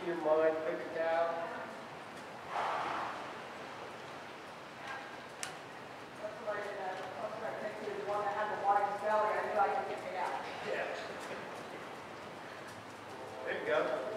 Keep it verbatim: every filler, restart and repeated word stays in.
in your mind, paper towel. That's what I did. I was trying to take you to the one that had the widest belly. I knew I could get it out. Yeah. There you go.